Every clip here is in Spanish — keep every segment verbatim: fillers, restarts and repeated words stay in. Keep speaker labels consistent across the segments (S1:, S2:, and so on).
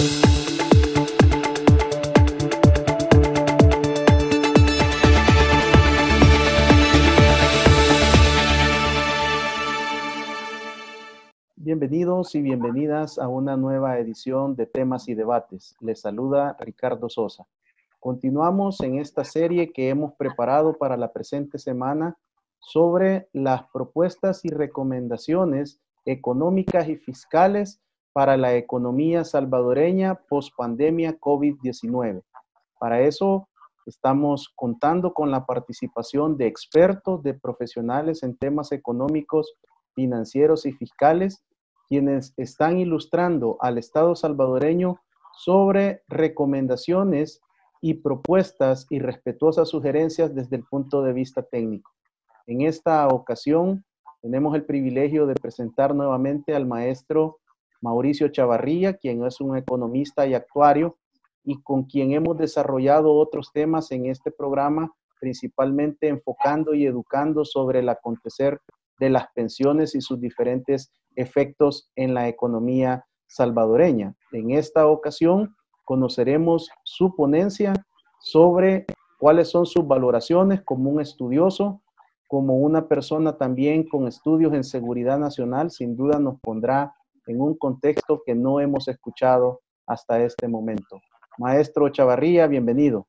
S1: Bienvenidos y bienvenidas a una nueva edición de Temas y Debates. Les saluda Ricardo Sosa. Continuamos en esta serie que hemos preparado para la presente semana sobre las propuestas y recomendaciones económicas y fiscales para la economía salvadoreña post-pandemia COVID diecinueve. Para eso estamos contando con la participación de expertos, de profesionales en temas económicos, financieros y fiscales, quienes están ilustrando al Estado salvadoreño sobre recomendaciones y propuestas y respetuosas sugerencias desde el punto de vista técnico. En esta ocasión tenemos el privilegio de presentar nuevamente al maestro Mauricio Chavarría, quien es un economista y actuario y con quien hemos desarrollado otros temas en este programa, principalmente enfocando y educando sobre el acontecer de las pensiones y sus diferentes efectos en la economía salvadoreña. En esta ocasión conoceremos su ponencia sobre cuáles son sus valoraciones como un estudioso, como una persona también con estudios en seguridad nacional. Sin duda nos pondrá en un contexto que no hemos escuchado hasta este momento. Maestro Chavarría, bienvenido.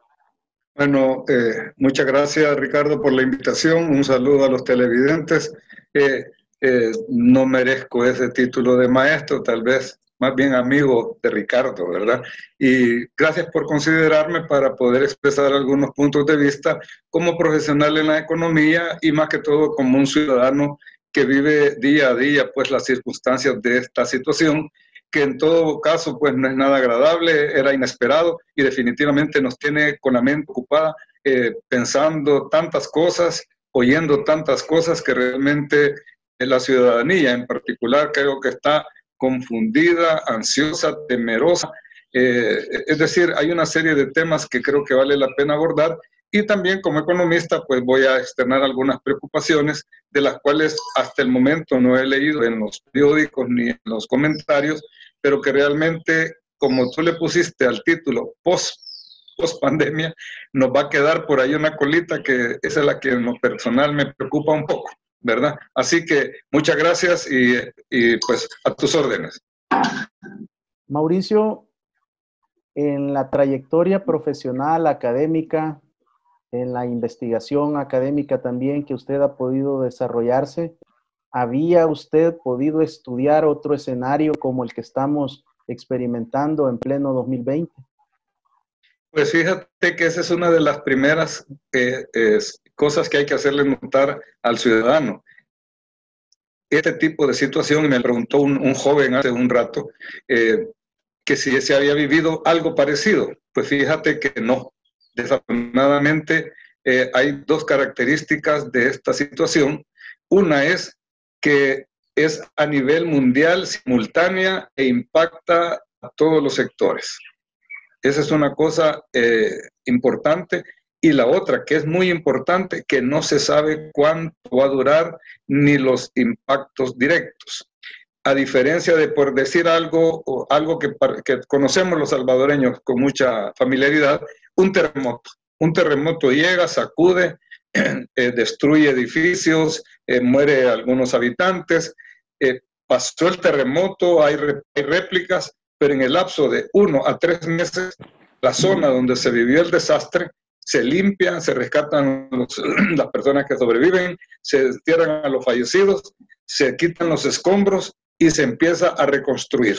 S2: Bueno, eh, muchas gracias, Ricardo, por la invitación. Un saludo a los televidentes. Eh, eh, no merezco ese título de maestro, tal vez más bien amigo de Ricardo, ¿verdad? Y gracias por considerarme para poder expresar algunos puntos de vista como profesional en la economía y más que todo como un ciudadano que vive día a día pues las circunstancias de esta situación, que en todo caso pues no es nada agradable, era inesperado y definitivamente nos tiene con la mente ocupada eh, pensando tantas cosas, oyendo tantas cosas que realmente la ciudadanía en particular creo que está confundida, ansiosa, temerosa. Eh, es decir, hay una serie de temas que creo que vale la pena abordar y también como economista pues voy a externar algunas preocupaciones de las cuales hasta el momento no he leído en los periódicos ni en los comentarios, pero que realmente, como tú le pusiste al título, post, post pandemia, nos va a quedar por ahí una colita que esa es la que en lo personal me preocupa un poco, ¿verdad? Así que muchas gracias y, y pues a tus órdenes.
S1: Mauricio, en la trayectoria profesional, académica, en la investigación académica también que usted ha podido desarrollarse, ¿había usted podido estudiar otro escenario como el que estamos experimentando en pleno dos mil veinte?
S2: Pues fíjate que esa es una de las primeras eh, eh, cosas que hay que hacerle notar al ciudadano. Este tipo de situación, me preguntó un, un joven hace un rato, eh, que si se había vivido algo parecido. Pues fíjate que no. Desafortunadamente eh, hay dos características de esta situación. Una es que es a nivel mundial, simultánea e impacta a todos los sectores. Esa es una cosa eh, importante. Y la otra, que es muy importante, que no se sabe cuánto va a durar ni los impactos directos. A diferencia de, por decir algo, o algo que, que conocemos los salvadoreños con mucha familiaridad, un terremoto. Un terremoto llega, sacude, eh, destruye edificios, eh, muere algunos habitantes. Eh, pasó el terremoto, hay, hay réplicas, pero en el lapso de uno a tres meses, la zona donde se vivió el desastre se limpian, se rescatan los, las personas que sobreviven, se destierran a los fallecidos, se quitan los escombros y se empieza a reconstruir.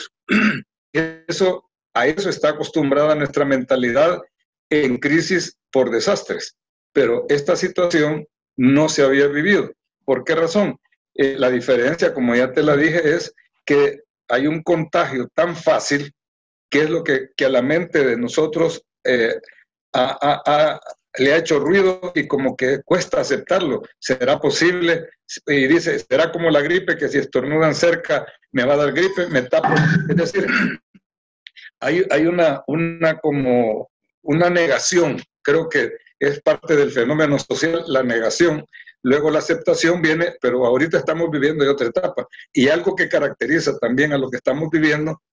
S2: Eso, a eso está acostumbrada nuestra mentalidad en crisis por desastres. Pero esta situación no se había vivido. ¿Por qué razón? Eh, la diferencia, como ya te la dije, es que hay un contagio tan fácil que es lo que, que a la mente de nosotros eh, a, a, a, le ha hecho ruido y como que cuesta aceptarlo. ¿Será posible? Y dice, será como la gripe, que si estornudan cerca me va a dar gripe, me tapo. Es decir, hay, hay una, una, como una negación. Creo que es parte del fenómeno social, la negación. Luego la aceptación viene, pero ahorita estamos viviendo en otra etapa. Y algo que caracteriza también a lo que estamos viviendo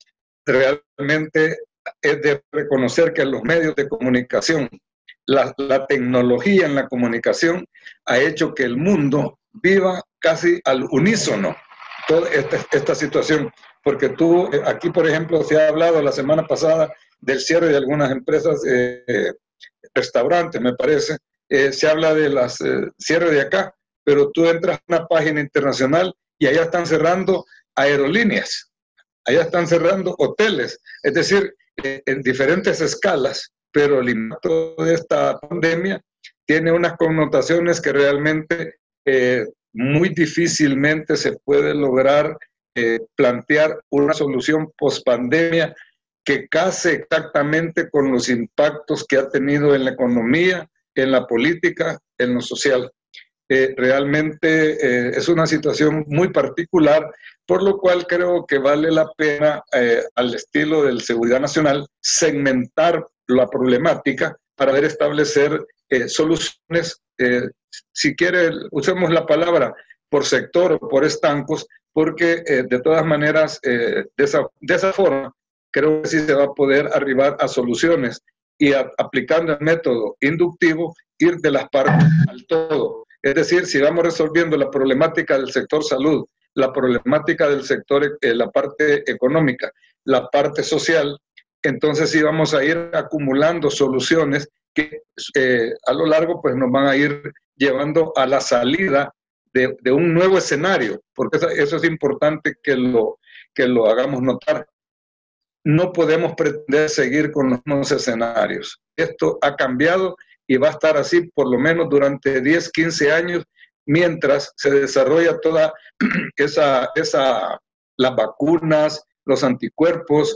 S2: realmente es de reconocer que los medios de comunicación, la, la tecnología en la comunicación ha hecho que el mundo viva casi al unísono toda esta, esta situación, porque tú, aquí por ejemplo, se ha hablado la semana pasada del cierre de algunas empresas, eh, restaurantes me parece, eh, se habla de las eh, cierre de acá, pero tú entras a una página internacional y allá están cerrando aerolíneas, allá están cerrando hoteles, es decir, eh, en diferentes escalas, pero el impacto de esta pandemia tiene unas connotaciones que realmente eh, muy difícilmente se puede lograr eh, plantear una solución post-pandemia que case exactamente con los impactos que ha tenido en la economía, en la política, en lo social. Eh, realmente eh, es una situación muy particular, por lo cual creo que vale la pena, eh, al estilo del Seguridad Nacional, segmentar la problemática para ver establecer eh, soluciones, eh, si quiere, usemos la palabra por sector o por estancos, porque eh, de todas maneras, eh, de, esa, de esa forma, creo que sí se va a poder arribar a soluciones y a, aplicando el método inductivo, ir de las partes al todo. Es decir, si vamos resolviendo la problemática del sector salud, la problemática del sector, eh, la parte económica, la parte social, entonces sí vamos a ir acumulando soluciones que eh, a lo largo pues nos van a ir llevando a la salida de, de un nuevo escenario, porque eso, eso es importante que lo, que lo hagamos notar. No podemos pretender seguir con los mismos escenarios. Esto ha cambiado y va a estar así por lo menos durante diez, quince años, mientras se desarrolla toda esa, esa, las vacunas, los anticuerpos.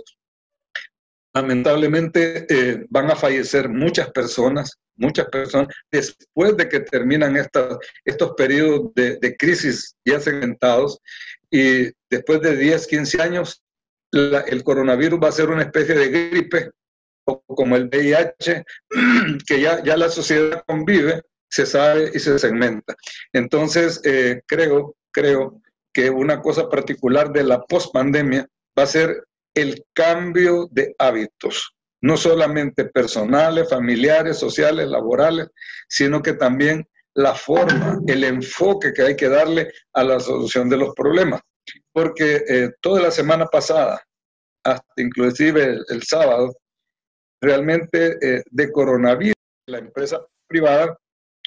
S2: Lamentablemente eh, van a fallecer muchas personas, muchas personas, después de que terminan estas, estos periodos de, de crisis ya segmentados, y después de diez, quince años, la, el coronavirus va a ser una especie de gripe, o como el V I H, que ya, ya la sociedad convive, se sabe y se segmenta. Entonces, eh, creo, creo que una cosa particular de la pospandemia va a ser el cambio de hábitos, no solamente personales, familiares, sociales, laborales, sino que también la forma, el enfoque que hay que darle a la solución de los problemas. Porque eh, toda la semana pasada, hasta inclusive el, el sábado, realmente eh, de coronavirus, la empresa privada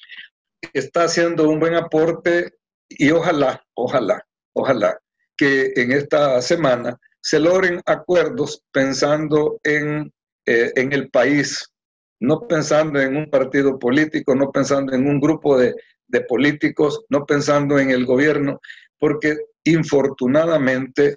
S2: está haciendo un buen aporte y ojalá, ojalá, ojalá que en esta semana se logren acuerdos pensando en, eh, en el país, no pensando en un partido político, no pensando en un grupo de, de políticos, no pensando en el gobierno, porque infortunadamente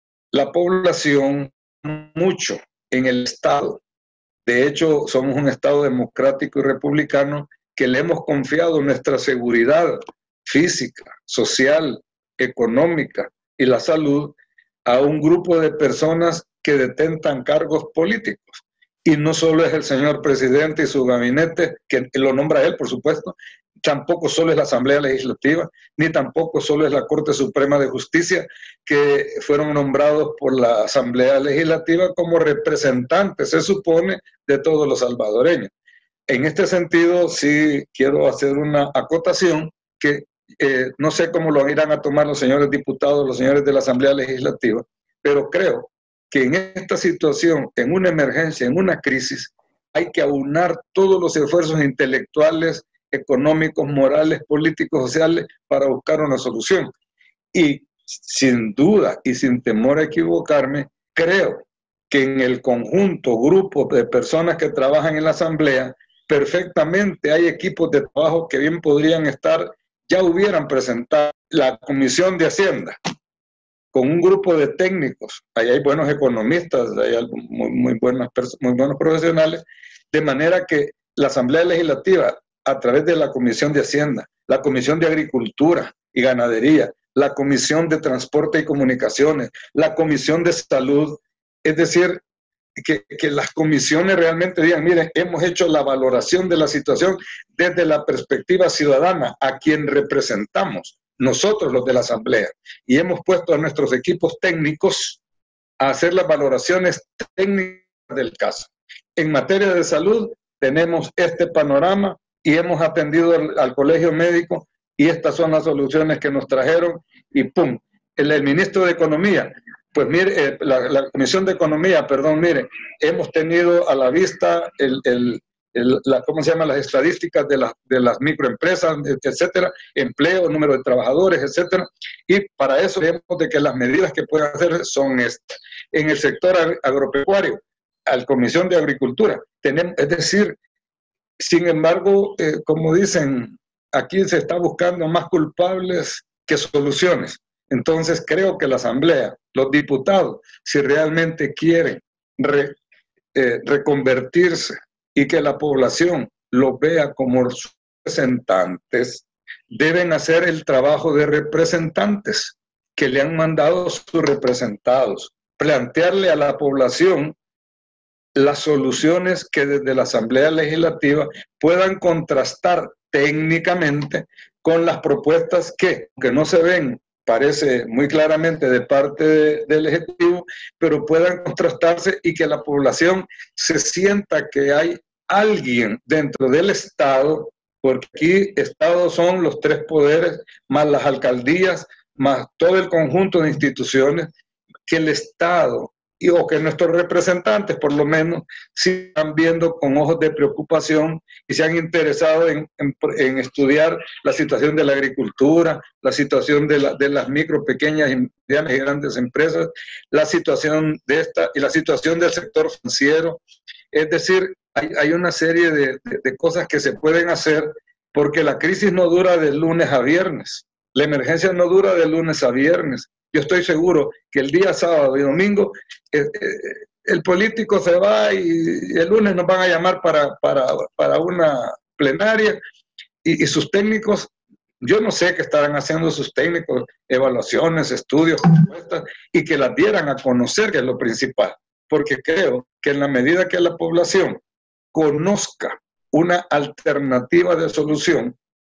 S2: la población, mucho en el Estado, de hecho somos un Estado democrático y republicano que le hemos confiado nuestra seguridad física, social, económica y la salud a un grupo de personas que detentan cargos políticos. Y no solo es el señor presidente y su gabinete, que lo nombra él, por supuesto, tampoco solo es la Asamblea Legislativa, ni tampoco solo es la Corte Suprema de Justicia, que fueron nombrados por la Asamblea Legislativa como representantes, se supone, de todos los salvadoreños. En este sentido, sí quiero hacer una acotación que eh, no sé cómo lo irán a tomar los señores diputados, los señores de la Asamblea Legislativa, pero creo que en esta situación, en una emergencia, en una crisis, hay que aunar todos los esfuerzos intelectuales, económicos, morales, políticos, sociales, para buscar una solución. Y sin duda y sin temor a equivocarme, creo que en el conjunto, grupo de personas que trabajan en la Asamblea, perfectamente hay equipos de trabajo que bien podrían estar, ya hubieran presentado la Comisión de Hacienda con un grupo de técnicos, ahí hay buenos economistas, hay muy, muy, buenas, muy buenos profesionales, de manera que la Asamblea Legislativa, a través de la Comisión de Hacienda, la Comisión de Agricultura y Ganadería, la Comisión de Transporte y Comunicaciones, la Comisión de Salud, es decir, que, que las comisiones realmente digan, miren, hemos hecho la valoración de la situación desde la perspectiva ciudadana a quien representamos, nosotros los de la Asamblea, y hemos puesto a nuestros equipos técnicos a hacer las valoraciones técnicas del caso. En materia de salud tenemos este panorama y hemos atendido al, al colegio médico y estas son las soluciones que nos trajeron y ¡pum! El, el ministro de Economía, pues mire, eh, la, la Comisión de Economía, perdón, mire, hemos tenido a la vista el, el, el, la, ¿cómo se llama? Las estadísticas de, la, de las microempresas, etcétera, empleo, número de trabajadores, etcétera, y para eso vemos de que las medidas que pueden hacer son estas. En el sector ag agropecuario, a la Comisión de Agricultura, tenemos, es decir, sin embargo, eh, como dicen, aquí se está buscando más culpables que soluciones. Entonces creo que la Asamblea, los diputados, si realmente quieren re, eh, reconvertirse y que la población los vea como representantes, deben hacer el trabajo de representantes que le han mandado sus representados, plantearle a la población las soluciones que desde la Asamblea Legislativa puedan contrastar técnicamente con las propuestas que, aunque no se ven, parece muy claramente de parte de, del Ejecutivo, pero puedan contrastarse y que la población se sienta que hay alguien dentro del Estado, porque aquí Estado son los tres poderes, más las alcaldías, más todo el conjunto de instituciones, que el Estado y o que nuestros representantes por lo menos sigan viendo con ojos de preocupación y se han interesado en, en, en estudiar la situación de la agricultura, la situación de, la, de las micro, pequeñas y medianas y grandes empresas, la situación de esta y la situación del sector financiero. Es decir, hay, hay una serie de, de, de cosas que se pueden hacer porque la crisis no dura de lunes a viernes, la emergencia no dura de lunes a viernes. Yo estoy seguro que el día sábado y domingo eh, eh, el político se va y el lunes nos van a llamar para, para, para una plenaria y, y sus técnicos, yo no sé qué estarán haciendo sus técnicos, evaluaciones, estudios, propuestas, y que las dieran a conocer, que es lo principal, porque creo que en la medida que la población conozca una alternativa de solución,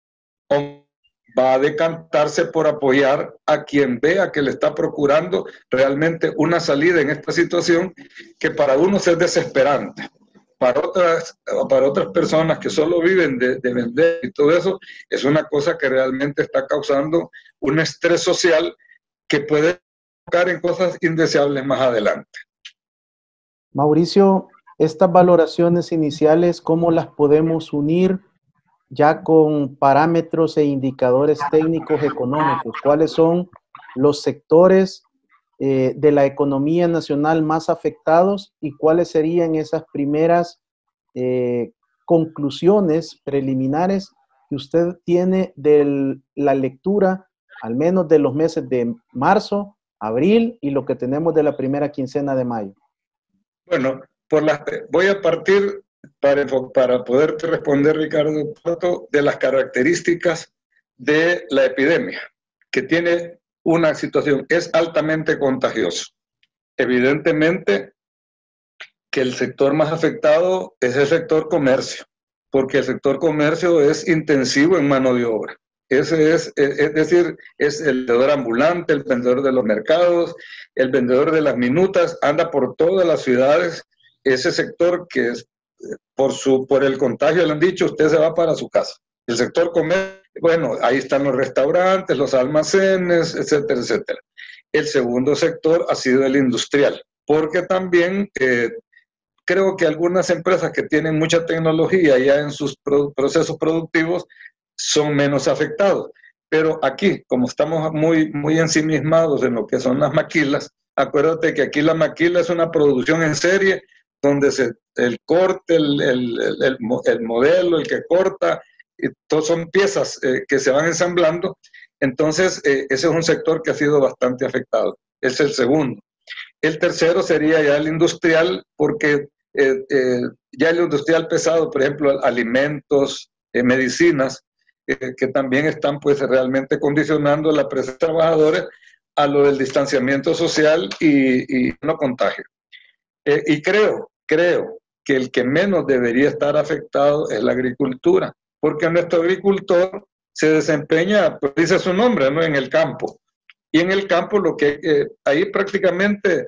S2: va a decantarse por apoyar a quien vea que le está procurando realmente una salida en esta situación que para unos es desesperante, para otras, para otras personas que solo viven de, de vender y todo eso, es una cosa que realmente está causando un estrés social que puede tocar en cosas indeseables más adelante.
S1: Mauricio, estas valoraciones iniciales, ¿cómo las podemos unir ya con parámetros e indicadores técnicos económicos? ¿Cuáles son los sectores eh, de la economía nacional más afectados y cuáles serían esas primeras eh, conclusiones preliminares que usted tiene de la lectura, al menos de los meses de marzo, abril y lo que tenemos de la primera quincena de mayo?
S2: Bueno, por la, voy a partir Para, para poderte responder, Ricardo, de las características de la epidemia, que tiene una situación, es altamente contagioso. Evidentemente que el sector más afectado es el sector comercio, porque el sector comercio es intensivo en mano de obra. Ese es, es decir, es el vendedor ambulante, el vendedor de los mercados, el vendedor de las minutas, anda por todas las ciudades, ese sector que es Por, su, por el contagio, le han dicho, usted se va para su casa. El sector comercio, bueno, ahí están los restaurantes, los almacenes, etcétera, etcétera. El segundo sector ha sido el industrial, porque también eh, creo que algunas empresas que tienen mucha tecnología ya en sus pro procesos productivos son menos afectados. Pero aquí, como estamos muy, muy ensimismados en lo que son las maquilas, acuérdate que aquí la maquila es una producción en serie donde se, el corte, el, el, el, el modelo, el que corta, y todos son piezas eh, que se van ensamblando. Entonces, eh, ese es un sector que ha sido bastante afectado. Es el segundo. El tercero sería ya el industrial, porque eh, eh, ya el industrial pesado, por ejemplo, alimentos, eh, medicinas, eh, que también están pues realmente condicionando la presencia de trabajadores a lo del distanciamiento social y, y no contagio. Eh, y creo, creo que el que menos debería estar afectado es la agricultura, porque nuestro agricultor se desempeña, pues dice su nombre, ¿no?, en el campo. Y en el campo lo que eh, ahí prácticamente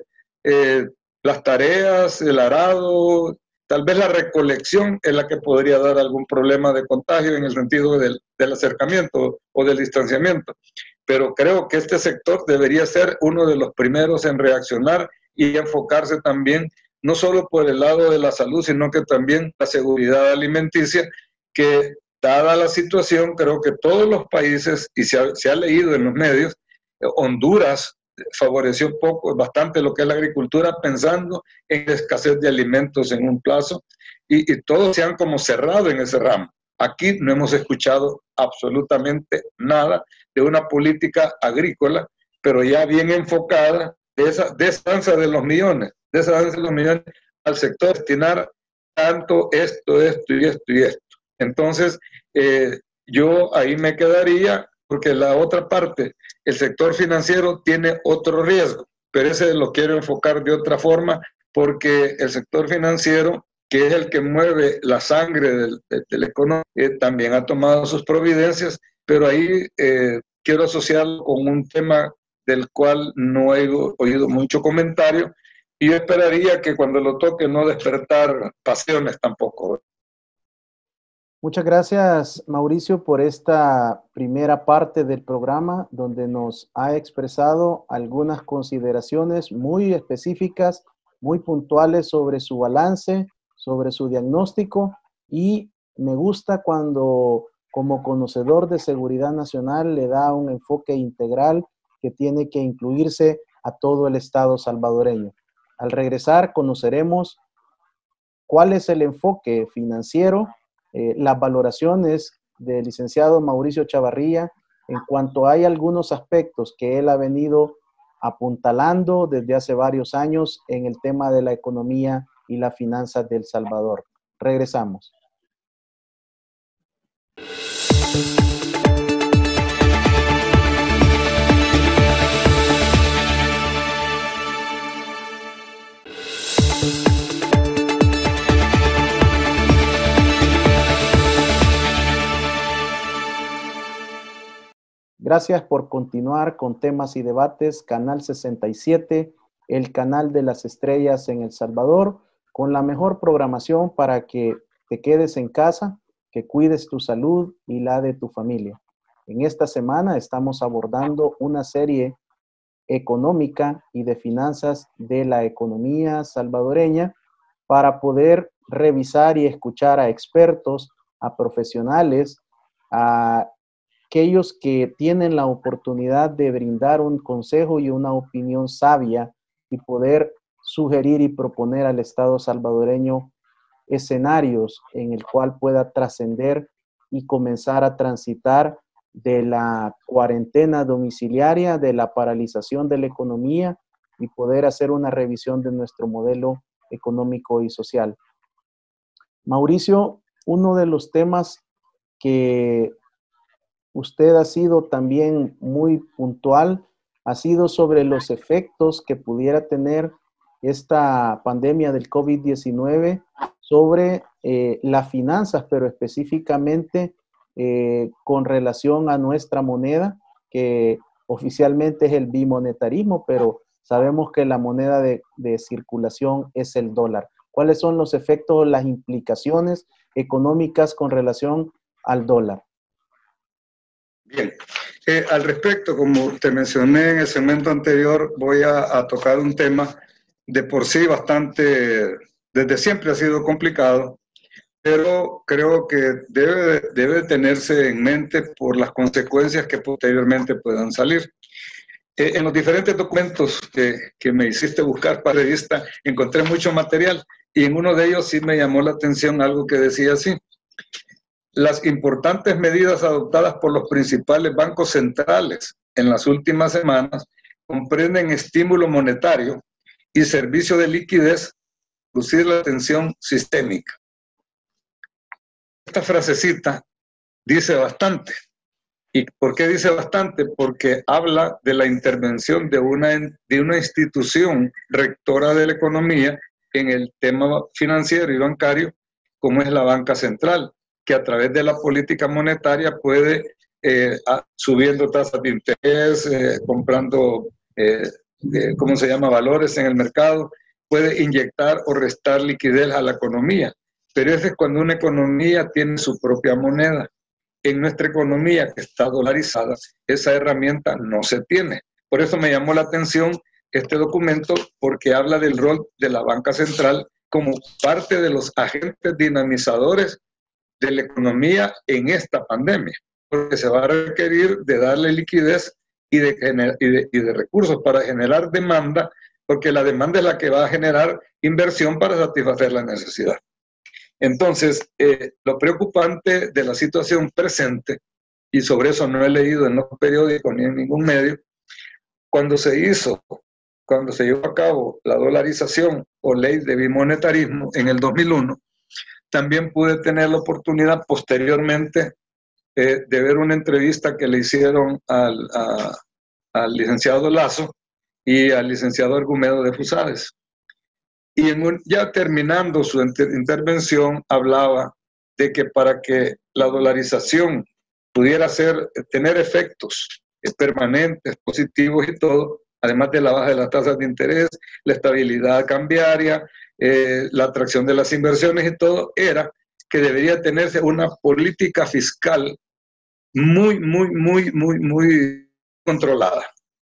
S2: eh, las tareas, el arado, tal vez la recolección es la que podría dar algún problema de contagio en el sentido del, del acercamiento o del distanciamiento. Pero creo que este sector debería ser uno de los primeros en reaccionar y enfocarse también, no solo por el lado de la salud, sino que también la seguridad alimenticia, que dada la situación, creo que todos los países, y se ha, se ha leído en los medios, Honduras favoreció poco, bastante lo que es la agricultura, pensando en la escasez de alimentos en un plazo, y, y todos se han como cerrado en ese ramo. Aquí no hemos escuchado absolutamente nada de una política agrícola, pero ya bien enfocada, de esa, de esa danza de los millones, de esa danza de los millones al sector, destinar tanto esto, esto y esto y esto. Entonces, eh, yo ahí me quedaría, porque la otra parte, el sector financiero tiene otro riesgo, pero ese lo quiero enfocar de otra forma, porque el sector financiero, que es el que mueve la sangre del, del economía, eh, también ha tomado sus providencias, pero ahí eh, quiero asociarlo con un tema del cual no he oído mucho comentario, y yo esperaría que cuando lo toque no despertar pasiones tampoco.
S1: Muchas gracias, Mauricio, por esta primera parte del programa donde nos ha expresado algunas consideraciones muy específicas, muy puntuales sobre su balance, sobre su diagnóstico, y me gusta cuando como conocedor de seguridad nacional le da un enfoque integral que tiene que incluirse a todo el Estado salvadoreño. Al regresar conoceremos cuál es el enfoque financiero, Eh, las valoraciones del licenciado Mauricio Chavarría en cuanto hay algunos aspectos que él ha venido apuntalando desde hace varios años en el tema de la economía y las finanzas de El Salvador. Regresamos. Gracias por continuar con Temas y Debates, Canal sesenta y siete, el canal de las estrellas en El Salvador, con la mejor programación para que te quedes en casa, que cuides tu salud y la de tu familia. En esta semana estamos abordando una serie económica y de finanzas de la economía salvadoreña para poder revisar y escuchar a expertos, a profesionales, a aquellos que tienen la oportunidad de brindar un consejo y una opinión sabia y poder sugerir y proponer al Estado salvadoreño escenarios en el cual pueda trascender y comenzar a transitar de la cuarentena domiciliaria, de la paralización de la economía y poder hacer una revisión de nuestro modelo económico y social. Mauricio, uno de los temas que usted ha sido también muy puntual, ha sido sobre los efectos que pudiera tener esta pandemia del COVID diecinueve sobre eh, las finanzas, pero específicamente eh, con relación a nuestra moneda, que oficialmente es el bimonetarismo, pero sabemos que la moneda de, de circulación es el dólar. ¿Cuáles son los efectos, las implicaciones económicas con relación al dólar?
S2: Bien, eh, al respecto, como te mencioné en el segmento anterior, voy a, a tocar un tema de por sí bastante, desde siempre ha sido complicado, pero creo que debe, debe tenerse en mente por las consecuencias que posteriormente puedan salir. Eh, en los diferentes documentos que, que me hiciste buscar para la revista, encontré mucho material y en uno de ellos sí me llamó la atención algo que decía así: las importantes medidas adoptadas por los principales bancos centrales en las últimas semanas comprenden estímulo monetario y servicio de liquidez, reducir la tensión sistémica. Esta frasecita dice bastante. ¿Y por qué dice bastante? Porque habla de la intervención de una, de una institución rectora de la economía en el tema financiero y bancario, como es la banca central, que a través de la política monetaria puede, eh, a, subiendo tasas de interés, eh, comprando eh, eh, ¿cómo se llama?, valores en el mercado, puede inyectar o restar liquidez a la economía. Pero eso es cuando una economía tiene su propia moneda. En nuestra economía, que está dolarizada, esa herramienta no se tiene. Por eso me llamó la atención este documento, porque habla del rol de la banca central como parte de los agentes dinamizadores de la economía en esta pandemia, porque se va a requerir de darle liquidez y de, y de, y de recursos para generar demanda, porque la demanda es la que va a generar inversión para satisfacer la necesidad. Entonces, eh, lo preocupante de la situación presente, y sobre eso no he leído en los periódicos ni en ningún medio, cuando se hizo, cuando se llevó a cabo la dolarización o ley de bimonetarismo en el dos mil uno, también pude tener la oportunidad posteriormente eh, de ver una entrevista que le hicieron al, a, al licenciado Lazo y al licenciado Argumedo de Fusades. Y en un, ya terminando su inter intervención, hablaba de que para que la dolarización pudiera ser, tener efectos eh, permanentes, positivos y todo, además de la baja de las tasas de interés, la estabilidad cambiaria, eh, la atracción de las inversiones y todo, era que debería tenerse una política fiscal muy, muy, muy, muy, muy controlada.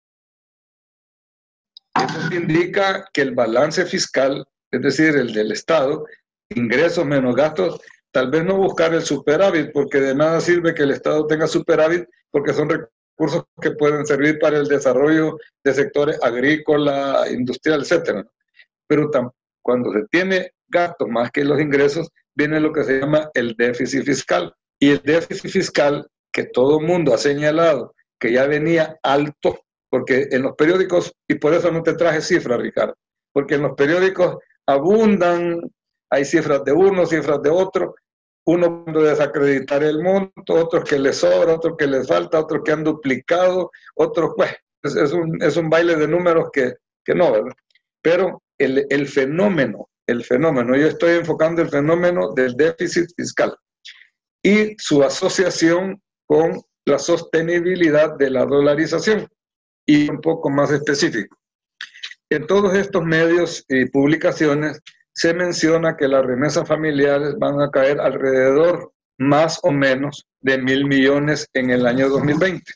S2: Eso indica que el balance fiscal, es decir, el del Estado, ingresos menos gastos, tal vez no buscar el superávit, porque de nada sirve que el Estado tenga superávit, porque son recursos que pueden servir para el desarrollo de sectores agrícola, industrial, etcétera. Pero cuando se tiene gastos más que los ingresos, viene lo que se llama el déficit fiscal. Y el déficit fiscal, que todo el mundo ha señalado que ya venía alto, porque en los periódicos, y por eso no te traje cifras, Ricardo, porque en los periódicos abundan, hay cifras de uno, cifras de otro, uno puede desacreditar el monto, otros que les sobra, otros que les falta, otros que han duplicado, otros, pues, es, es, un, es un baile de números que, que no, ¿verdad? Pero el, el fenómeno, el fenómeno, yo estoy enfocando el fenómeno del déficit fiscal y su asociación con la sostenibilidad de la dolarización. Y un poco más específico. En todos estos medios y publicaciones se menciona que las remesas familiares van a caer alrededor más o menos de mil millones en el año dos mil veinte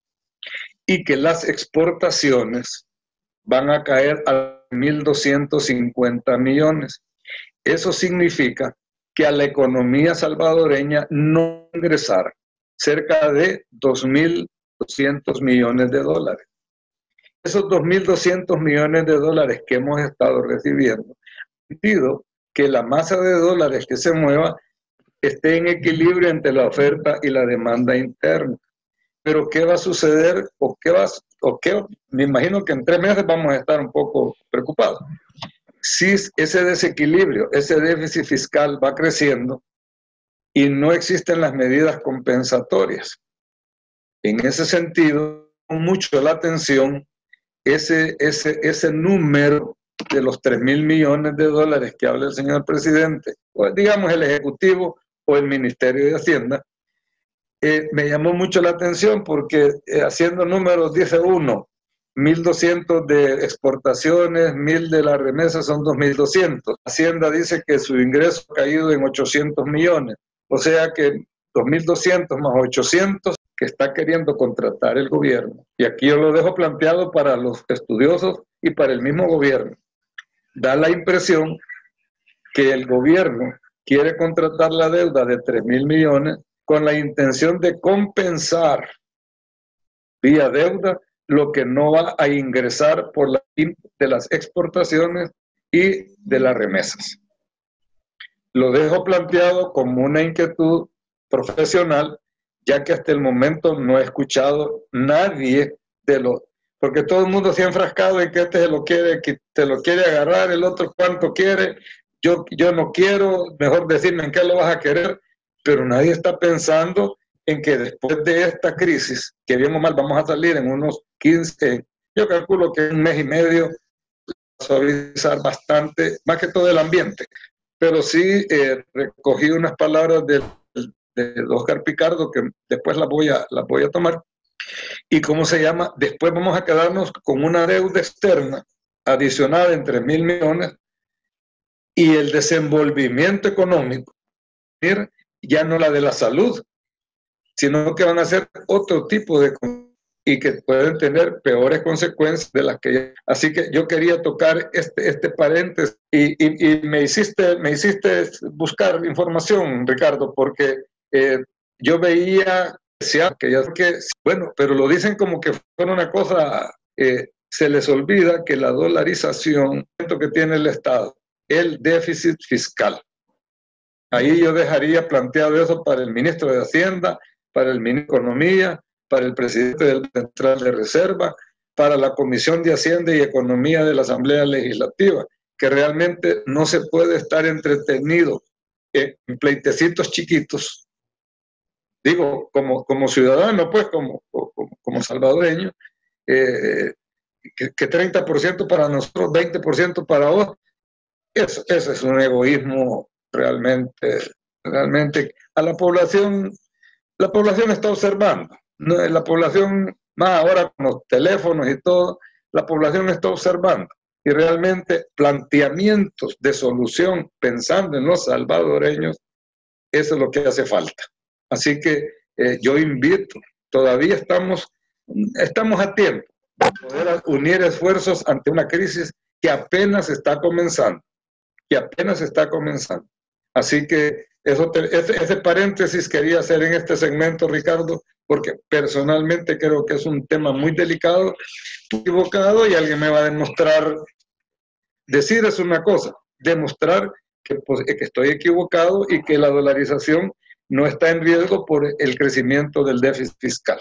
S2: y que las exportaciones van a caer a mil doscientos cincuenta millones. Eso significa que a la economía salvadoreña no ingresar cerca de dos mil doscientos millones de dólares. Esos dos mil doscientos millones de dólares que hemos estado recibiendo, pido que la masa de dólares que se mueva esté en equilibrio entre la oferta y la demanda interna. Pero ¿qué va a suceder? ¿O qué va, o qué? Me imagino que en tres meses vamos a estar un poco preocupados. Si ese desequilibrio, ese déficit fiscal va creciendo y no existen las medidas compensatorias. En ese sentido, mucho la atención Ese, ese, ese número de los tres mil millones de dólares que habla el señor presidente, o digamos el Ejecutivo o el Ministerio de Hacienda, eh, me llamó mucho la atención porque eh, haciendo números dice uno, mil doscientos de exportaciones, mil de las remesas son dos mil doscientos. Hacienda dice que su ingreso ha caído en ochocientos millones, o sea que dos mil doscientos más ochocientos que está queriendo contratar el gobierno. Y aquí yo lo dejo planteado para los estudiosos y para el mismo gobierno. Da la impresión que el gobierno quiere contratar la deuda de tres mil millones con la intención de compensar vía deuda lo que no va a ingresar por la de las exportaciones y de las remesas. Lo dejo planteado como una inquietud profesional, ya que hasta el momento no he escuchado nadie de los, porque todo el mundo se ha enfrascado en que este se lo quiere, que te lo quiere agarrar, el otro cuánto quiere, yo, yo no quiero, mejor decirme en qué lo vas a querer, pero nadie está pensando en que después de esta crisis, que bien o mal vamos a salir en unos quince, yo calculo que en un mes y medio, suavizar bastante, más que todo el ambiente, pero sí eh, recogí unas palabras del de Oscar Picardo, que después las voy a, las voy a tomar, Y cómo se llama, después vamos a quedarnos con una deuda externa adicionada entre mil millones y el desenvolvimiento económico, ya no la de la salud, sino que van a ser otro tipo de y que pueden tener peores consecuencias de las que... Así que yo quería tocar este, este paréntesis y, y, y me, hiciste, me hiciste buscar información, Ricardo, porque eh, yo veía que ya que, bueno, pero lo dicen como que fue una cosa, eh, se les olvida que la dolarización que tiene el Estado, el déficit fiscal. Ahí yo dejaría planteado eso para el ministro de Hacienda, para el ministro de Economía, para el presidente del Central de Reserva, para la Comisión de Hacienda y Economía de la Asamblea Legislativa, que realmente no se puede estar entretenido en pleitecitos chiquitos. Digo, como, como ciudadano, pues, como, como, como salvadoreño, eh, que, que treinta por ciento para nosotros, veinte por ciento para vos, eso, eso es un egoísmo realmente, realmente. A la población, la población está observando, ¿no? La población, más ahora con los teléfonos y todo, la población está observando. Y realmente planteamientos de solución pensando en los salvadoreños, eso es lo que hace falta. Así que eh, yo invito, todavía estamos, estamos a tiempo de poder unir esfuerzos ante una crisis que apenas está comenzando, que apenas está comenzando. Así que eso te, ese, ese paréntesis quería hacer en este segmento, Ricardo, porque personalmente creo que es un tema muy delicado, equivocado, y alguien me va a demostrar, decir es una cosa, demostrar que, pues, que estoy equivocado y que la dolarización no está en riesgo por el crecimiento del déficit fiscal.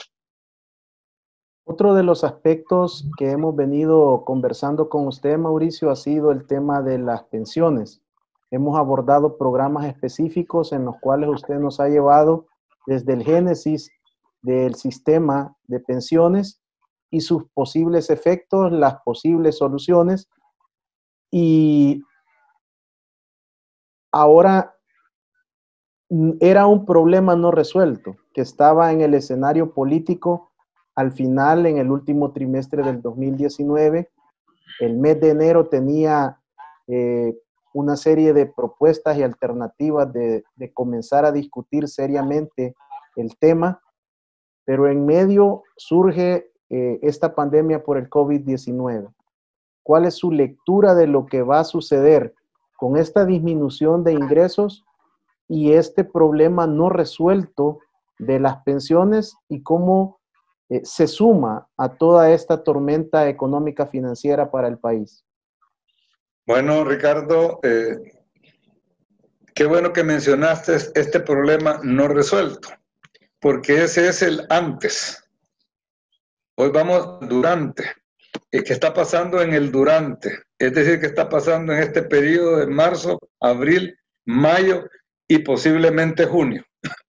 S1: Otro de los aspectos que hemos venido conversando con usted, Mauricio, ha sido el tema de las pensiones. Hemos abordado programas específicos en los cuales usted nos ha llevado desde el génesis del sistema de pensiones y sus posibles efectos, las posibles soluciones. Y ahora era un problema no resuelto que estaba en el escenario político. Al final, en el último trimestre del dos mil diecinueve, el mes de enero tenía eh, una serie de propuestas y alternativas de, de comenzar a discutir seriamente el tema, pero en medio surge eh, esta pandemia por el COVID diecinueve. ¿Cuál es su lectura de lo que va a suceder con esta disminución de ingresos y este problema no resuelto de las pensiones y cómo eh, se suma a toda esta tormenta económica financiera para el país?
S2: Bueno, Ricardo, eh, qué bueno que mencionaste este problema no resuelto, porque ese es el antes. Hoy vamos durante. ¿Qué está pasando en el durante? Es decir, ¿qué está pasando en este periodo de marzo, abril, mayo y posiblemente junio?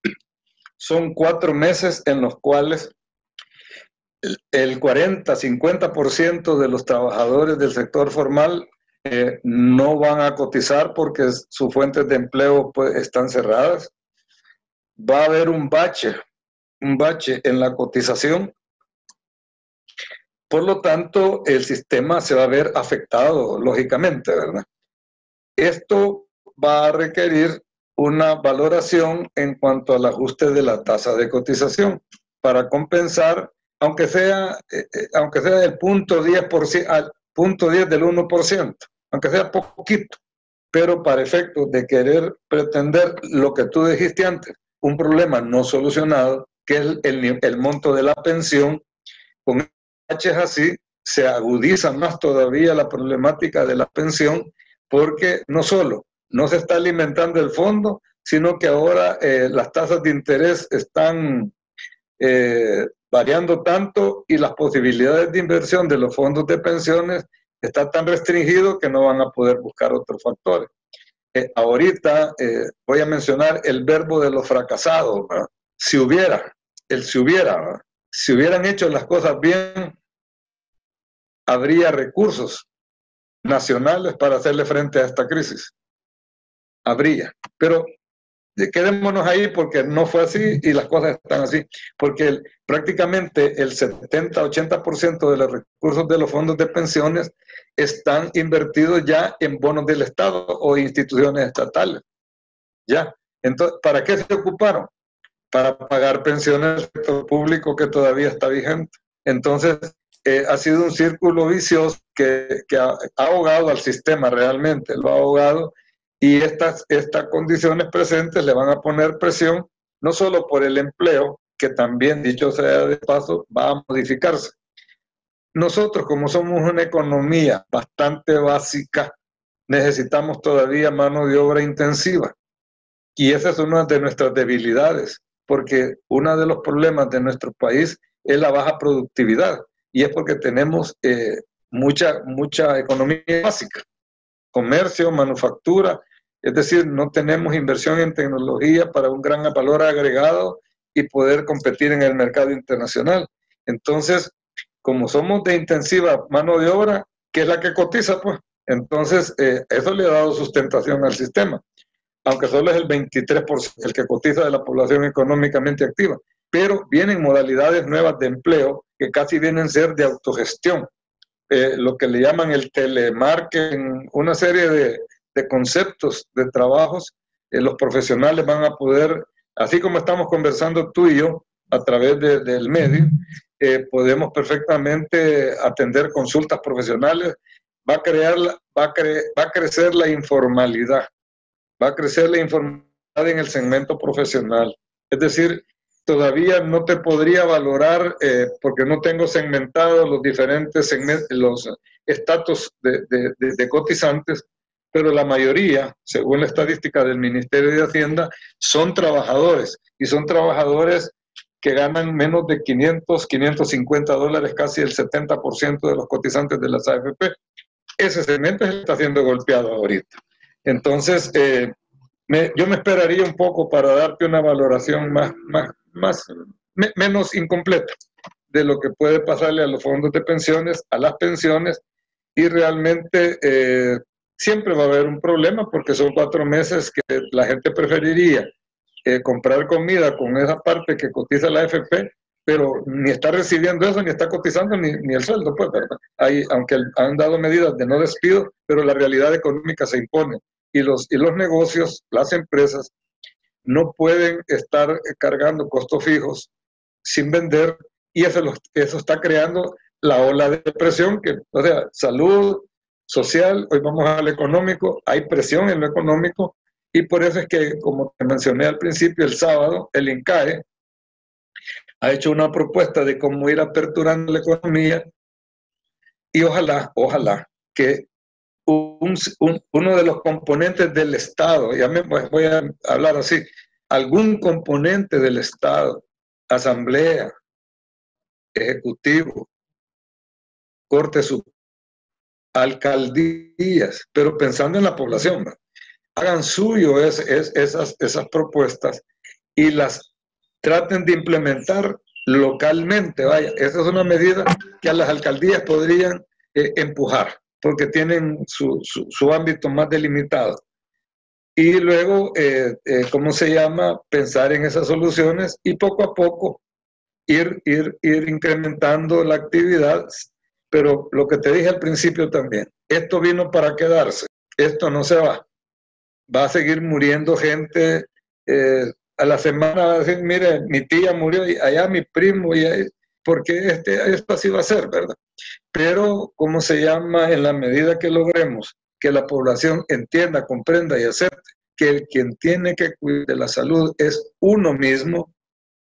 S2: Son cuatro meses en los cuales el cuarenta, cincuenta por ciento de los trabajadores del sector formal eh, no van a cotizar porque sus fuentes de empleo pues, están cerradas. Va a haber un bache, un bache en la cotización. Por lo tanto, el sistema se va a ver afectado, lógicamente, ¿verdad? Esto va a requerir una valoración en cuanto al ajuste de la tasa de cotización para compensar, aunque sea, eh, aunque sea el punto diez por ciento, al punto diez del uno por ciento, aunque sea poquito, pero para efectos de querer pretender lo que tú dijiste antes, un problema no solucionado, que es el, el, el monto de la pensión, con hachas así se agudiza más todavía la problemática de la pensión, porque no solo no se está alimentando el fondo, sino que ahora eh, las tasas de interés están eh, variando tanto y las posibilidades de inversión de los fondos de pensiones están tan restringidos que no van a poder buscar otros factores. Eh, ahorita eh, voy a mencionar el verbo de los fracasados, ¿verdad? Si hubiera, el si hubiera, ¿verdad? Si hubieran hecho las cosas bien, habría recursos nacionales para hacerle frente a esta crisis. Habría. Pero quedémonos ahí porque no fue así y las cosas están así, porque el, prácticamente el setenta ochenta por ciento de los recursos de los fondos de pensiones están invertidos ya en bonos del Estado o instituciones estatales. Ya. Entonces, ¿para qué se ocuparon? Para pagar pensiones del sector público que todavía está vigente. Entonces, eh, ha sido un círculo vicioso que, que ha, ha ahogado al sistema realmente, lo ha ahogado, y estas, estas condiciones presentes le van a poner presión, no solo por el empleo, que también, dicho sea de paso, va a modificarse. Nosotros, como somos una economía bastante básica, necesitamos todavía mano de obra intensiva. Y esa es una de nuestras debilidades, porque uno de los problemas de nuestro país es la baja productividad, y es porque tenemos eh, mucha, mucha economía básica, comercio, manufactura, es decir, no tenemos inversión en tecnología para un gran valor agregado y poder competir en el mercado internacional. Entonces, como somos de intensiva mano de obra, que es la que cotiza, pues, entonces eh, eso le ha dado sustentación al sistema, aunque solo es el veintitrés por ciento el que cotiza de la población económicamente activa. Pero vienen modalidades nuevas de empleo que casi vienen a ser de autogestión, eh, lo que le llaman el telemarketing, una serie de, de conceptos de trabajos. Eh, los profesionales van a poder, así como estamos conversando tú y yo a través de, del medio, eh, podemos perfectamente atender consultas profesionales. Va a, crear, va, a cre, va a crecer la informalidad. Va a crecer la informalidad en el segmento profesional. Es decir, todavía no te podría valorar eh, porque no tengo segmentado los diferentes segmentos, los estatus de, de, de, de cotizantes, pero la mayoría, según la estadística del Ministerio de Hacienda, son trabajadores, y son trabajadores que ganan menos de quinientos, quinientos cincuenta dólares, casi el setenta por ciento de los cotizantes de las A F P. Ese segmento está siendo golpeado ahorita. Entonces, eh, me, yo me esperaría un poco para darte una valoración más, más, más me, menos incompleta de lo que puede pasarle a los fondos de pensiones, a las pensiones, y realmente eh, siempre va a haber un problema porque son cuatro meses que la gente preferiría eh, comprar comida con esa parte que cotiza la A F P, pero ni está recibiendo eso, ni está cotizando, ni, ni el sueldo, pues, ¿verdad? Hay, aunque han dado medidas de no despido, pero la realidad económica se impone. Y los, y los negocios, las empresas, no pueden estar cargando costos fijos sin vender, y eso, los, eso está creando la ola de presión, que, o sea, salud, social, hoy vamos al económico, hay presión en lo económico, y por eso es que, como te mencioné al principio, el sábado, el INCAE ha hecho una propuesta de cómo ir aperturando la economía, y ojalá, ojalá que un, un, uno de los componentes del Estado, ya me voy a hablar así, algún componente del Estado, asamblea, ejecutivo, corte suprema, alcaldías, pero pensando en la población, ¿no? Hagan suyo es, es, esas, esas propuestas y las traten de implementar localmente. Vaya, esa es una medida que a las alcaldías podrían eh, empujar, porque tienen su, su, su ámbito más delimitado. Y luego, eh, eh, ¿cómo se llama? Pensar en esas soluciones y poco a poco ir, ir, ir incrementando la actividad. Pero lo que te dije al principio también, esto vino para quedarse, esto no se va. Va a seguir muriendo gente. Eh, a la semana va a decir, mire, mi tía murió, y allá mi primo, y ahí, porque este, esto así va a ser, ¿verdad? Pero, ¿cómo se llama? En la medida que logremos que la población entienda, comprenda y acepte que el quien tiene que cuidar de la salud es uno mismo,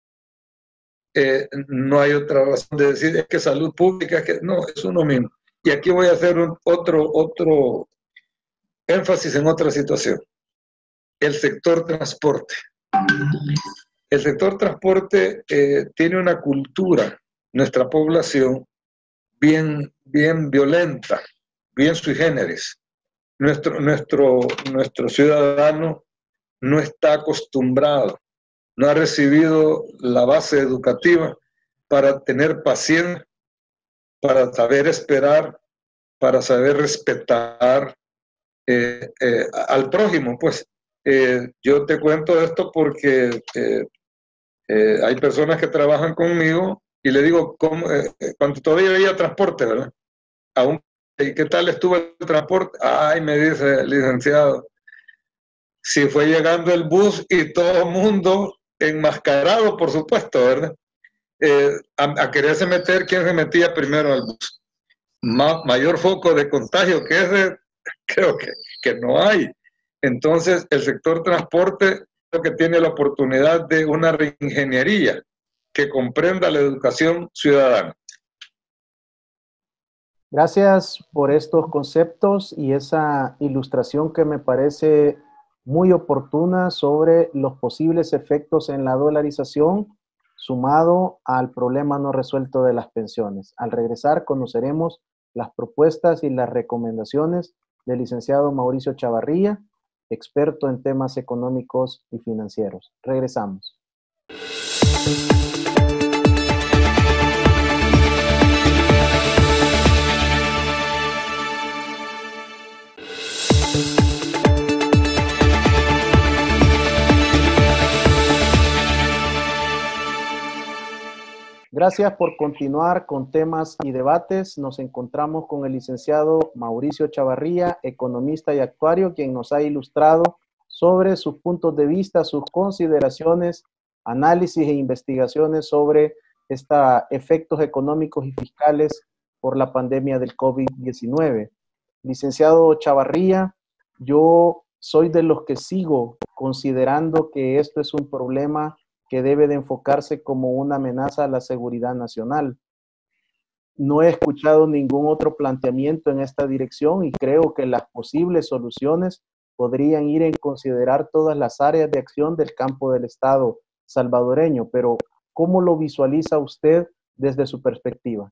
S2: eh, no hay otra razón de decir, es que salud pública, es que no, es uno mismo. Y aquí voy a hacer un, otro, otro énfasis en otra situación. El sector transporte. El sector transporte eh, tiene una cultura, nuestra población, bien, bien violenta, bien sui generis. Nuestro, nuestro, nuestro ciudadano no está acostumbrado, no ha recibido la base educativa para tener paciencia, para saber esperar, para saber respetar eh, eh, al prójimo, pues. Eh, yo te cuento esto porque eh, eh, hay personas que trabajan conmigo y le digo, ¿cómo, eh, cuando todavía había transporte, ¿verdad? Aún, ¿y qué tal estuvo el transporte? Ay, me dice el licenciado, si fue llegando el bus y todo el mundo enmascarado, por supuesto, ¿verdad? Eh, a, a quererse meter, ¿quién se metía primero al bus? Ma, mayor foco de contagio que ese, creo que, que no hay. Entonces, el sector transporte creo que tiene la oportunidad de una reingeniería que comprenda la educación ciudadana.
S1: Gracias por estos conceptos y esa ilustración que me parece muy oportuna sobre los posibles efectos en la dolarización sumado al problema no resuelto de las pensiones. Al regresar conoceremos las propuestas y las recomendaciones del licenciado Mauricio Chavarría, experto en temas económicos y financieros. Regresamos. Gracias por continuar con temas y debates. Nos encontramos con el licenciado Mauricio Chavarría, economista y actuario, quien nos ha ilustrado sobre sus puntos de vista, sus consideraciones, análisis e investigaciones sobre estos efectos económicos y fiscales por la pandemia del COVID diecinueve. Licenciado Chavarría, yo soy de los que sigo considerando que esto es un problema que debe de enfocarse como una amenaza a la seguridad nacional. No he escuchado ningún otro planteamiento en esta dirección y creo que las posibles soluciones podrían ir en considerar todas las áreas de acción del campo del Estado salvadoreño, pero ¿cómo lo visualiza usted desde su perspectiva?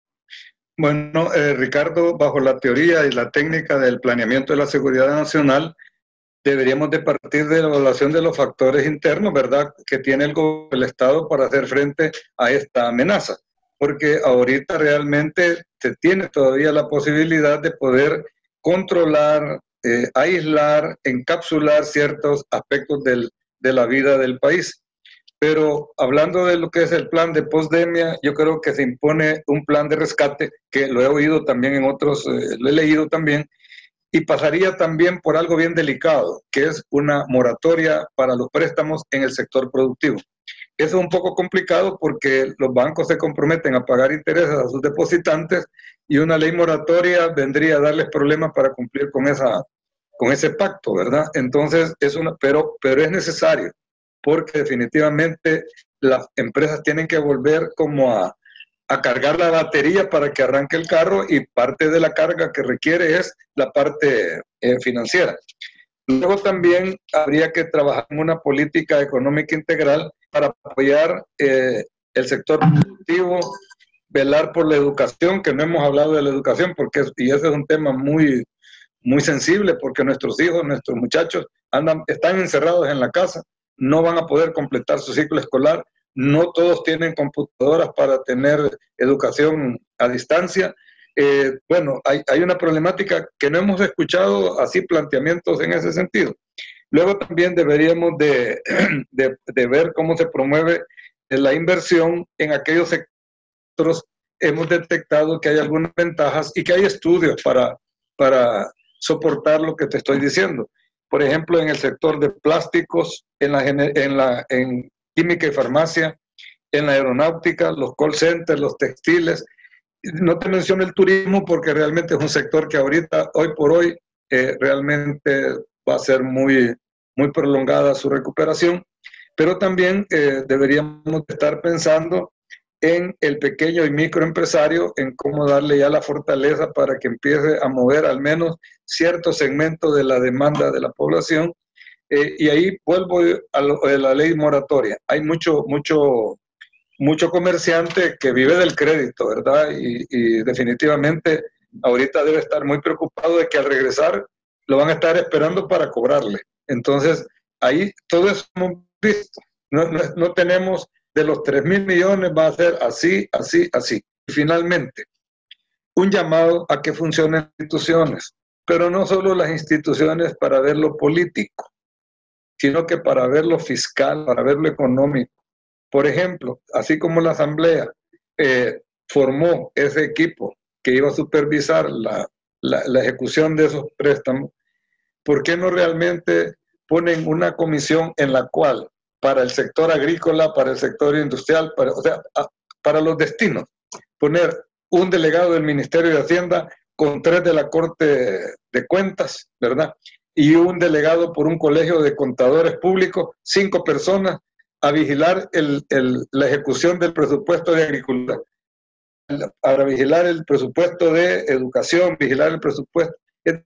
S2: Bueno, eh, Ricardo, bajo la teoría y la técnica del planeamiento de la seguridad nacional, deberíamos de partir de la evaluación de los factores internos, ¿verdad?, que tiene el, el Estado para hacer frente a esta amenaza. Porque ahorita realmente se tiene todavía la posibilidad de poder controlar, eh, aislar, encapsular ciertos aspectos del, de la vida del país. Pero hablando de lo que es el plan de postdemia, yo creo que se impone un plan de rescate, que lo he oído también en otros, eh, lo he leído también, y pasaría también por algo bien delicado, que es una moratoria para los préstamos en el sector productivo. Eso es un poco complicado porque los bancos se comprometen a pagar intereses a sus depositantes y una ley moratoria vendría a darles problemas para cumplir con, esa, con ese pacto, ¿verdad? Entonces, es una, pero, pero es necesario porque definitivamente las empresas tienen que volver como a, a cargar la batería para que arranque el carro y parte de la carga que requiere es la parte eh, financiera. Luego también habría que trabajar en una política económica integral para apoyar eh, el sector productivo, velar por la educación, que no hemos hablado de la educación, porque es, y ese es un tema muy, muy sensible, porque nuestros hijos, nuestros muchachos andan, están encerrados en la casa, no van a poder completar su ciclo escolar, no todos tienen computadoras para tener educación a distancia. Eh, bueno, hay, hay una problemática que no hemos escuchado así planteamientos en ese sentido. Luego también deberíamos de, de, de ver cómo se promueve la inversión en aquellos sectores. Hemos detectado que hay algunas ventajas y que hay estudios para, para soportar lo que te estoy diciendo. Por ejemplo, en el sector de plásticos, en la, en la en química y farmacia, en la aeronáutica, los call centers, los textiles. No te menciono el turismo porque realmente es un sector que ahorita, hoy por hoy, eh, realmente va a ser muy, muy prolongada su recuperación, pero también eh, deberíamos estar pensando en el pequeño y microempresario, en cómo darle ya la fortaleza para que empiece a mover al menos cierto segmento de la demanda de la población. Eh, y ahí vuelvo a, lo, a la ley moratoria. Hay mucho, mucho, mucho comerciante que vive del crédito, ¿verdad? Y, y definitivamente ahorita debe estar muy preocupado de que al regresar lo van a estar esperando para cobrarle. Entonces, ahí todo eso hemos visto. No, no, no tenemos de los tres mil millones, va a ser así, así, así. Y finalmente, un llamado a que funcionen instituciones, pero no solo las instituciones para ver lo político, sino que para ver lo fiscal, para ver lo económico. Por ejemplo, así como la Asamblea eh, formó ese equipo que iba a supervisar la, la, la ejecución de esos préstamos, ¿por qué no realmente ponen una comisión en la cual para el sector agrícola, para el sector industrial, para, o sea, a, para los destinos, poner un delegado del Ministerio de Hacienda con tres de la Corte de Cuentas, ¿verdad? Y un delegado por un colegio de contadores públicos, cinco personas, a vigilar el, el, la ejecución del presupuesto de agricultura, para vigilar el presupuesto de educación, vigilar el presupuesto.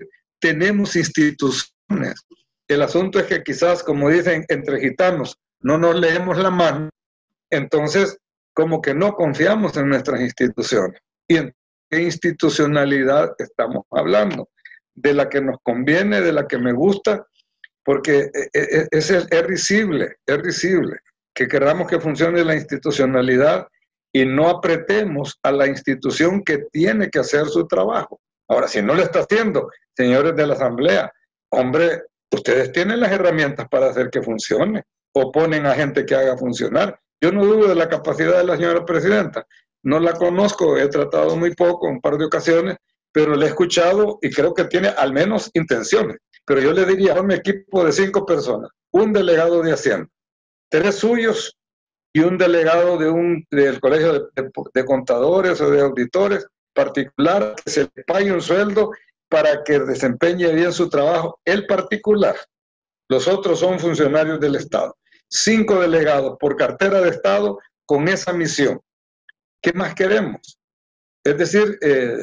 S2: Tenemos instituciones. El asunto es que quizás, como dicen entre gitanos, no nos leemos la mano, entonces como que no confiamos en nuestras instituciones. ¿Y en qué institucionalidad estamos hablando? De la que nos conviene, de la que me gusta, porque es, es, es risible, es risible que queramos que funcione la institucionalidad y no apretemos a la institución que tiene que hacer su trabajo. Ahora, si no lo está haciendo, señores de la Asamblea, hombre, ustedes tienen las herramientas para hacer que funcione, o ponen a gente que haga funcionar. Yo no dudo de la capacidad de la señora presidenta, no la conozco, he tratado muy poco, un par de ocasiones, pero le he escuchado y creo que tiene al menos intenciones. Pero yo le diría a un equipo de cinco personas, un delegado de Hacienda, tres suyos y un delegado de un, del colegio de, de, de contadores o de auditores particular, que se le pague un sueldo para que desempeñe bien su trabajo, el particular. Los otros son funcionarios del Estado. Cinco delegados por cartera de Estado con esa misión. ¿Qué más queremos? Es decir, eh,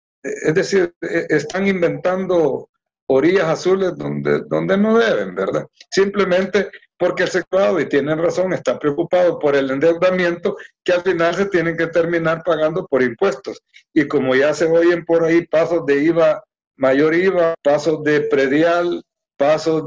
S2: es decir, eh, están inventando orillas azules donde, donde no deben, ¿verdad? Simplemente porque el sector, y tienen razón, está preocupado por el endeudamiento que al final se tienen que terminar pagando por impuestos. Y como ya se oyen por ahí pasos de I V A, mayor I V A, pasos de predial, pasos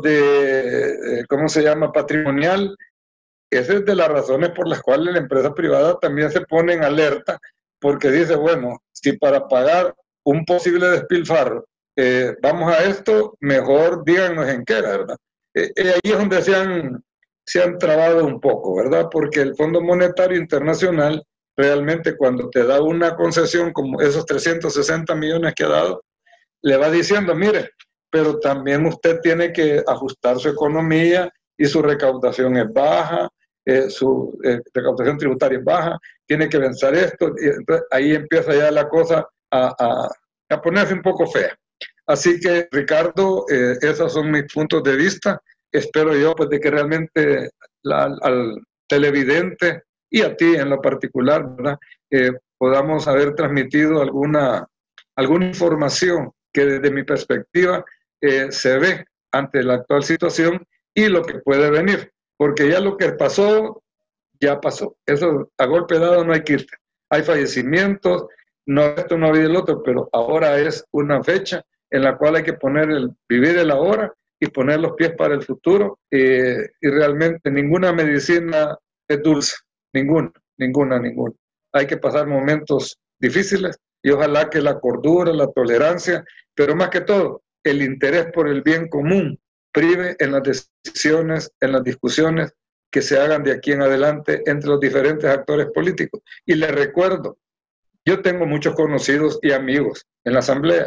S2: de, eh, ¿cómo se llama?, patrimonial. Esa es de las razones por las cuales la empresa privada también se pone en alerta, porque dice, bueno, si para pagar un posible despilfarro eh, vamos a esto, mejor díganos en qué, ¿verdad? Eh, eh, ahí es donde se han, se han trabado un poco, ¿verdad? Porque el Fondo Monetario Internacional realmente cuando te da una concesión como esos trescientos sesenta millones que ha dado, le va diciendo, mire, pero también usted tiene que ajustar su economía y su recaudación es baja, eh, su eh, recaudación tributaria es baja, tiene que vencer esto, y entonces ahí empieza ya la cosa a, a, a ponerse un poco fea. Así que, Ricardo, eh, esos son mis puntos de vista. Espero yo pues, de que realmente la, al televidente y a ti en lo particular, ¿verdad? Eh, podamos haber transmitido alguna, alguna información que desde mi perspectiva eh, se ve ante la actual situación y lo que puede venir. Porque ya lo que pasó, ya pasó. Eso a golpe dado no hay que irte. Hay fallecimientos, no esto, no había el otro, pero ahora es una fecha en la cual hay que poner el vivir el ahora y poner los pies para el futuro, eh, y realmente ninguna medicina es dulce, ninguna, ninguna, ninguna. Hay que pasar momentos difíciles y ojalá que la cordura, la tolerancia, pero más que todo, el interés por el bien común prive en las decisiones, en las discusiones que se hagan de aquí en adelante entre los diferentes actores políticos. Y les recuerdo, yo tengo muchos conocidos y amigos en la Asamblea,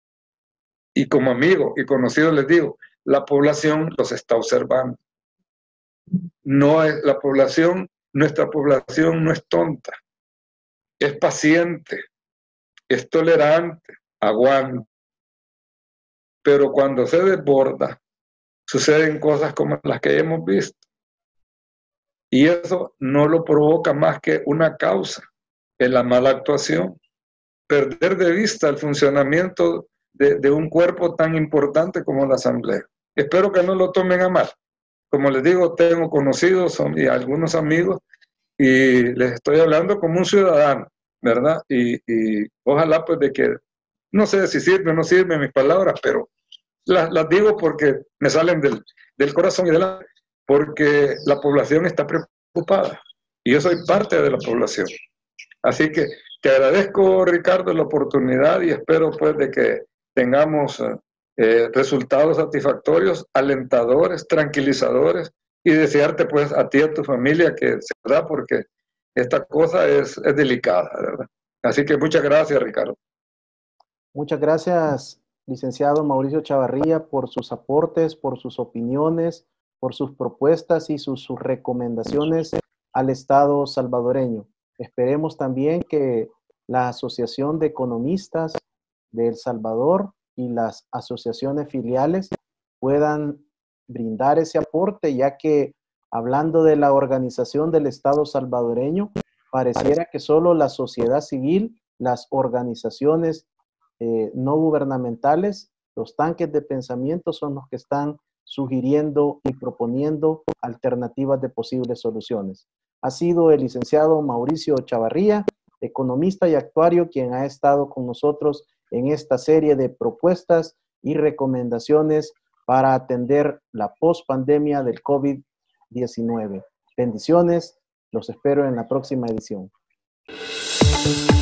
S2: y como amigo y conocido les digo, la población los está observando. No es la población, nuestra población no es tonta, es paciente, es tolerante, aguanta. Pero cuando se desborda, suceden cosas como las que hemos visto. Y eso no lo provoca más que una causa, es la mala actuación. Perder de vista el funcionamiento De, de un cuerpo tan importante como la Asamblea. Espero que no lo tomen a mal. Como les digo, tengo conocidos son, y algunos amigos y les estoy hablando como un ciudadano, ¿verdad? Y, y ojalá pues de que, no sé si sirve o no sirven mis palabras, pero las, las digo porque me salen del, del corazón y de la... porque la población está preocupada y yo soy parte de la población. Así que te agradezco, Ricardo, la oportunidad y espero pues de que tengamos eh, resultados satisfactorios, alentadores, tranquilizadores, y desearte pues a ti y a tu familia que se da, porque esta cosa es, es delicada, ¿verdad? Así que muchas gracias, Ricardo.
S1: Muchas gracias, licenciado Mauricio Chavarría, por sus aportes, por sus opiniones, por sus propuestas y sus, sus recomendaciones al Estado salvadoreño. Esperemos también que la Asociación de Economistas de El Salvador y las asociaciones filiales puedan brindar ese aporte, ya que hablando de la organización del Estado salvadoreño, pareciera que solo la sociedad civil, las organizaciones eh, no gubernamentales, los tanques de pensamiento son los que están sugiriendo y proponiendo alternativas de posibles soluciones. Ha sido el licenciado Mauricio Chavarría, economista y actuario, quien ha estado con nosotros en esta serie de propuestas y recomendaciones para atender la pospandemia del COVID diecinueve. Bendiciones, los espero en la próxima edición.